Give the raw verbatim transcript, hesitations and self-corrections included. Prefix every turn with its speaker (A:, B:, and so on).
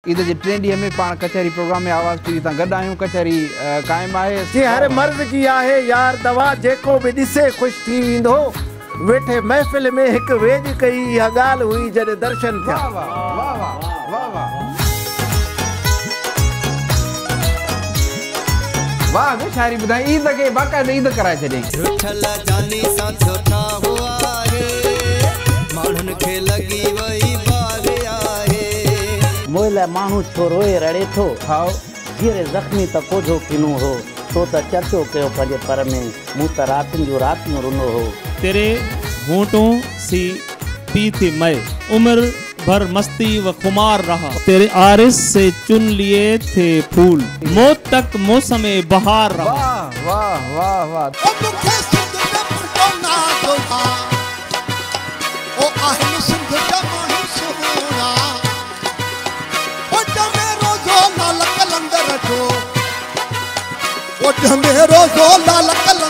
A: ईद जे टे ॾींहं में पाण कचहरी प्रोग्राम में आवाज़ टीवी तां गॾु आहियूं। कचहरी क़ाइमु आहे
B: जी हर मर्द जी आहे यार दवा जेको बि ॾिसे ख़ुशि थी वेंदो। वेठे महफ़िल में हिकु वेझ कई इहा ॻाल्हि हुई जॾहिं दर्शन थिया।
A: वाह वाह वाह वाह वाह वाह वाह वे शायरी ॿुधाई ईद खे बाक़ाइदा ईद कराए छॾियईं।
C: रुठल जानी सां थियो छा हुआ आहे माण्हुनि खे लॻी वई बार आहे
D: मोए लाइ माण्हू छो रोए रड़े थो।
A: हाओ
D: जीअरे ज़ख़्मी त कोझो किनो हो तो त चर्चो कयो पंहिंजे पर में मूं त रातियुनि जो रातियूं रुनो हो।
E: तेरे होंठों सी पीते मैं उम्र भर मस्ती व खुमार रहा। तेरे आरिस से चुन लिए थे फूल मौत तक मौसम बहार रहा।
A: वाह वाह वाह वाह
C: मेरो जो लाल कल